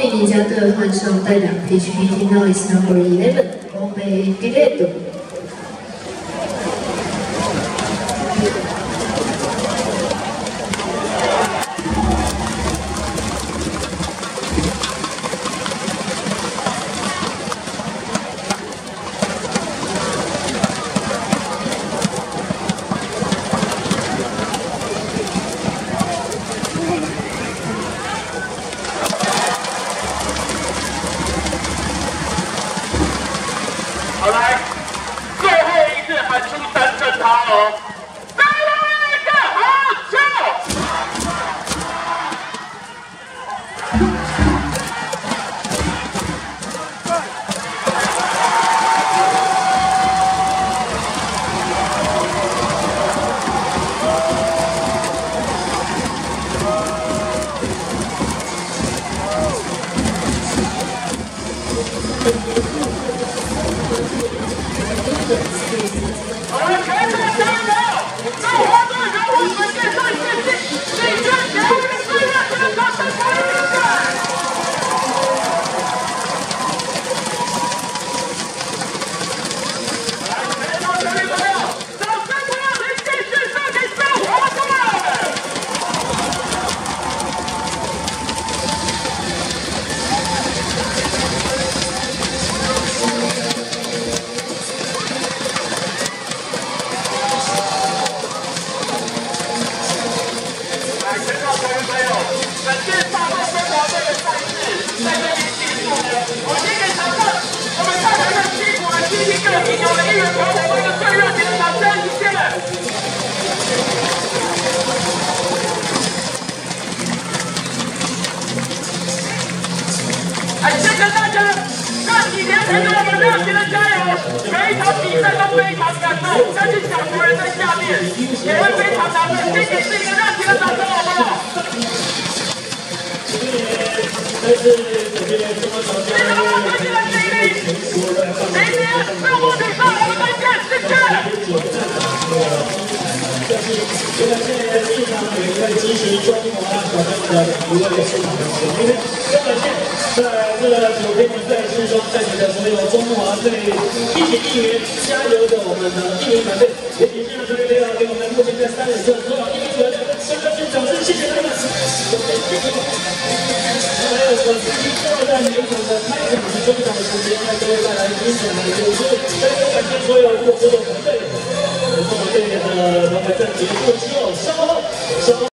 美尼加队换上代表 HPT Noise Number 11，欧美 Dileto。 好来，最后一次喊出3声他哦，最后一个好球！好了，全场加油！中华队由我们电视电竞领军全国最热情的掌声欢迎比赛！来，全场球迷朋友，掌声不要停，继续送给中华队！ 本届大会中华队的赛事在这边结束了。我先给场上我们带来的辛苦的七星个体有了一人团伙们的最热情的掌声，谢谢。谢谢大家这几年陪着我们热情的加油，每一场比赛都非常感动，相信小国人在下面也会非常难过，先给自己一个热情的掌声，好不好？ 但是我觉得这么早就明年中国比赛我们再见，谢谢。 但是现在市场也在支持中华小朋友的无论市场的前面，非常感谢在这9天的赛事中带领的所有中华队一起应援加油的我们的应援团队，也请现场所有队友给我们目前在3人中所有应援团队深深的掌声，谢谢他们。还有我自己坐在美场的开场及中场的时间，为各位带来精彩的演出。再次感谢所有过所有团队，中华队的团队战结束之后，稍后。